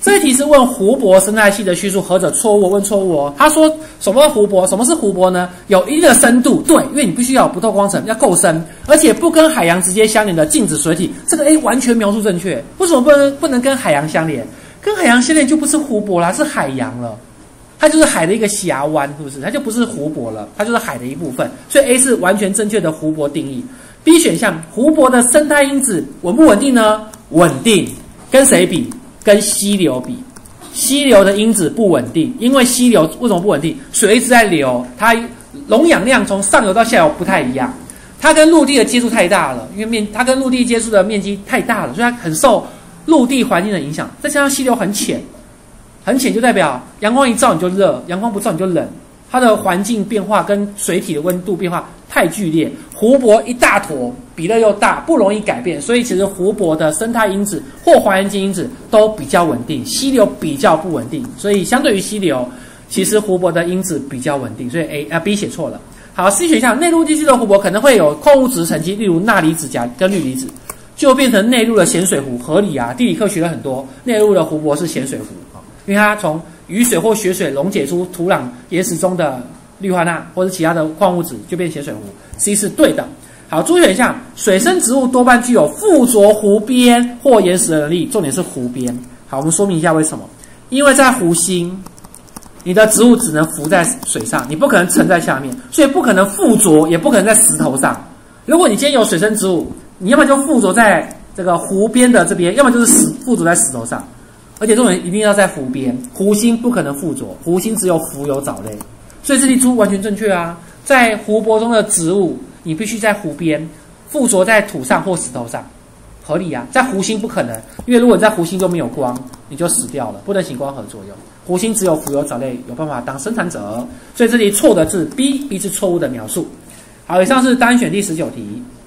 这一题是问湖泊生态系的叙述何者错误？问错误哦。他说什么是湖泊？什么是湖泊呢？有一定的深度，对，因为你必须要有不透光层，要够深，而且不跟海洋直接相连的静止水体。这个 A 完全描述正确。为什么不能跟海洋相连？跟海洋相连就不是湖泊啦，是海洋了。它就是海的一个峡湾，是不是？它就不是湖泊了，它就是海的一部分。所以 A 是完全正确的湖泊定义。B 选项，湖泊的生态因子稳不稳定呢？稳定。跟谁比？跟溪流比。溪流的因子不稳定，因为溪流为什么不稳定？水一直在流，它溶氧量从上游到下游不太一样。它跟陆地的接触太大了，因为它跟陆地接触的面积太大了，所以它很受陆地环境的影响。再加上溪流很浅，很浅就代表阳光一照你就热，阳光不照你就冷。它的环境变化跟水体的温度变化太剧烈，湖泊一大坨，比例又大，不容易改变，所以其实湖泊的生态因子或环境因子都比较稳定，溪流比较不稳定，所以相对于溪流，其实湖泊的因子比较稳定，所以 B 写错了。好 ，C 选项内陆地区的湖泊可能会有矿物质沉积，例如钠离子跟氯离子，就变成内陆的咸水湖，合理啊，地理课学了很多，内陆的湖泊是咸水湖啊，因为它从雨水或雪水溶解出土壤岩石中的氯化钠或者其他的矿物质，就变咸水湖。C 是对的。好，注意选项，水生植物多半具有附着湖边或岩石的能力，重点是湖边。好，我们说明一下为什么。因为在湖心，你的植物只能浮在水上，你不可能沉在下面，所以不可能附着，也不可能在石头上。如果你今天有水生植物，你要么就附着在这个湖边的这边，要么就是附着在石头上。而且重点一定要在湖边，湖心不可能附着，湖心只有浮游藻类，所以这题出完全正确啊！在湖泊中的植物，你必须在湖边附着在土上或石头上，合理啊！在湖心不可能，因为如果你在湖心就没有光，你就死掉了，不能行光合作用。湖心只有浮游藻类有办法当生产者，所以这题错的是 B 是错误的描述。好，以上是单选第19题。